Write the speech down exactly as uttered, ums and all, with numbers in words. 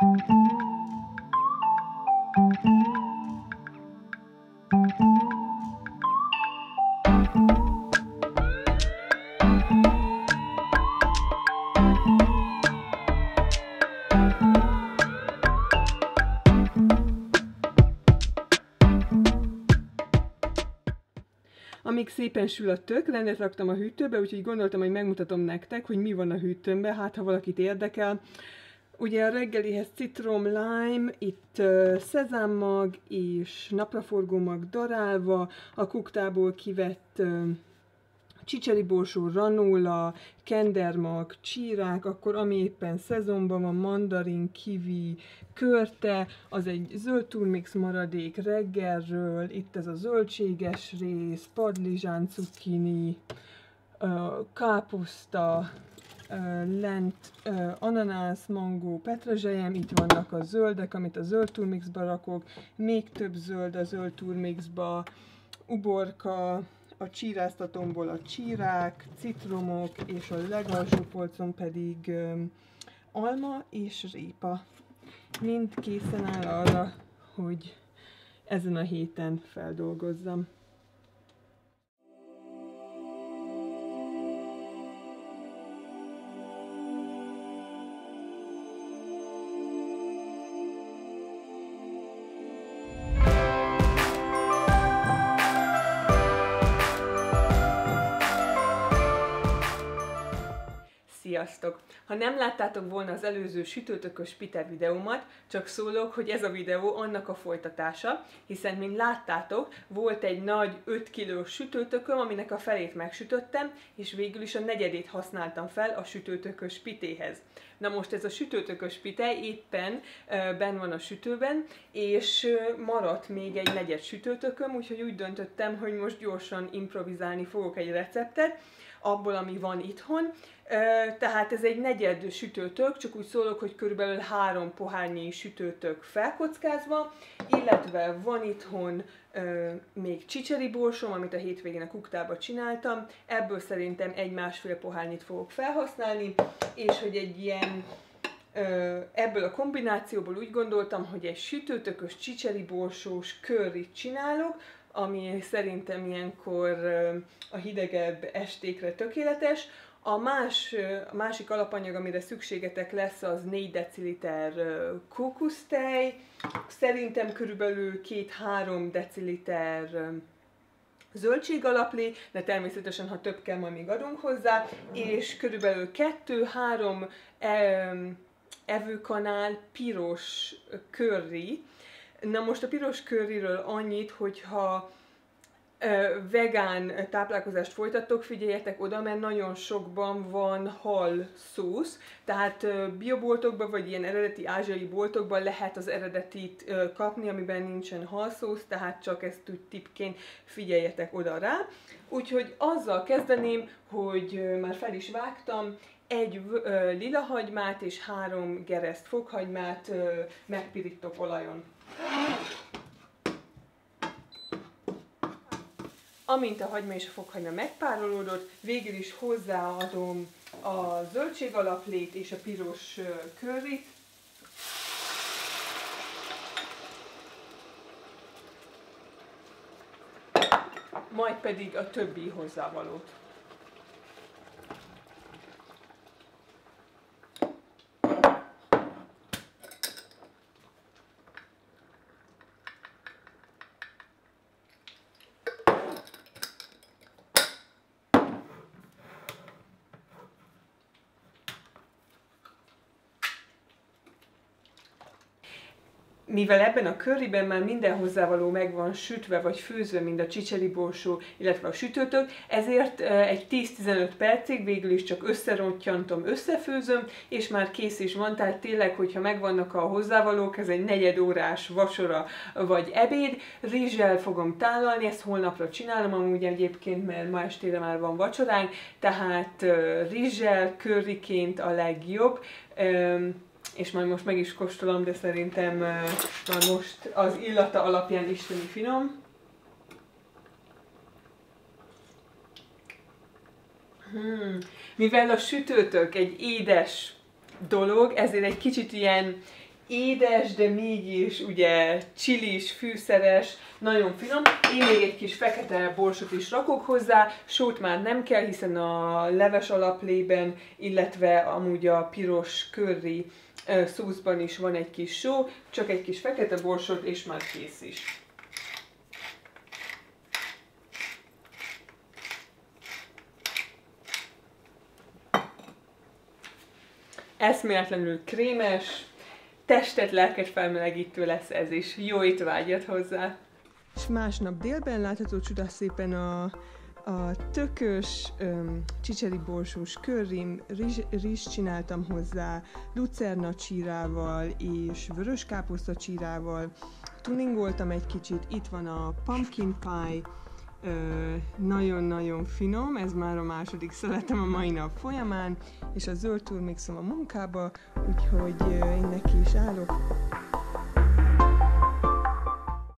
Amíg szépen sül a tök, rendet raktam a hűtőbe, úgyhogy gondoltam, hogy megmutatom nektek, hogy mi van a hűtőmben, hát ha valakit érdekel. Ugye a reggelihez citrom, lime, itt uh, szezámmag és napraforgómag darálva, a kuktából kivett uh, csicseriborsó, ranóla, kendermag, csírák, akkor ami éppen szezonban van, mandarin, kiwi, körte, az egy zöld turmix maradék reggelről, itt ez a zöldséges rész, padlizsán, cukkini, káposzta, lent, ananász, mangó, petrezselyem, itt vannak a zöldek, amit a zöld turmixba rakok, még több zöld a zöld turmixba, uborka, a csíráztatomból a csírák, citromok, és a legalsó polcon pedig um, alma és répa. Mind készen áll arra, hogy ezen a héten feldolgozzam. Sziasztok! Ha nem láttátok volna az előző sütőtökös pite videómat, csak szólok, hogy ez a videó annak a folytatása, hiszen, mint láttátok, volt egy nagy öt kilós sütőtököm, aminek a felét megsütöttem, és végül is a negyedét használtam fel a sütőtökös pitéhez. Na most ez a sütőtökös pite éppen uh, benn van a sütőben, és uh, maradt még egy negyed sütőtököm, úgyhogy úgy döntöttem, hogy most gyorsan improvizálni fogok egy receptet, abból, ami van itthon. Tehát ez egy negyed sütőtök, csak úgy szólok, hogy körülbelül három pohárnyi sütőtök felkockázva, illetve van itthon még csicseriborsom, amit a hétvégén a kuktába csináltam, ebből szerintem egy másfél pohárnyit fogok felhasználni, és hogy egy ilyen ebből a kombinációból úgy gondoltam, hogy egy sütőtökös csicseriborsós curryt csinálok, ami szerintem ilyenkor a hidegebb estékre tökéletes. A, más, a másik alapanyag, amire szükségetek lesz, az négy deciliter kókusztej, szerintem körülbelül két-három deciliter zöldségalapli, de természetesen, ha több kell, majd még adunk hozzá, és körülbelül kettő-három evőkanál piros curry. Na most a piros curryről annyit, hogyha vegán táplálkozást folytattok, figyeljetek oda, mert nagyon sokban van hal szósz, tehát bioboltokban vagy ilyen eredeti ázsiai boltokban lehet az eredetit kapni, amiben nincsen halszósz, tehát csak ezt úgy tippként figyeljetek oda rá. Úgyhogy azzal kezdeném, hogy már fel is vágtam, egy lila hagymát és három gereszt fokhagymát megpirítok olajon. Amint a hagyma és a fokhagyma megpárolódott, végül is hozzáadom a zöldségalaplét és a piros curryt. Majd pedig a többi hozzávalót. Mivel ebben a curryben már minden hozzávaló meg van sütve vagy főzve, mind a csicseriborsó, illetve a sütőtök, ezért egy tíz-tizenöt percig végül is csak összerontyantom, összefőzöm, és már kész is van, tehát tényleg, hogyha megvannak a hozzávalók, ez egy negyed órás vacsora vagy ebéd. Rizssel fogom tálalni, ezt holnapra csinálom amúgy egyébként, mert ma estére már van vacsoránk, tehát rizssel, curryként a legjobb. És majd most meg is kóstolom, de szerintem már most az illata alapján isteni finom. Hmm. Mivel a sütőtök egy édes dolog, ezért egy kicsit ilyen édes, de mégis ugye csilis, fűszeres, nagyon finom. Én még egy kis fekete borsot is rakok hozzá, sót már nem kell, hiszen a leves alaplében, illetve amúgy a piros curry szószban is van egy kis só, csak egy kis fekete borsot, és már kész is. Eszméletlenül krémes, testet, lelket felmelegítő lesz ez is. Jó étvágyat hozzá! És másnap délben látható csodaszépen a, a tökös, öm, csicseri borsós currym, rizs, rizs csináltam hozzá, lucerna csírával és vörös káposzta csírával. Tuningoltam egy kicsit, itt van a pumpkin pie, nagyon-nagyon finom, ez már a második szeletem a mai nap folyamán, és a zöld turmixom a munkába, úgyhogy én neki is állok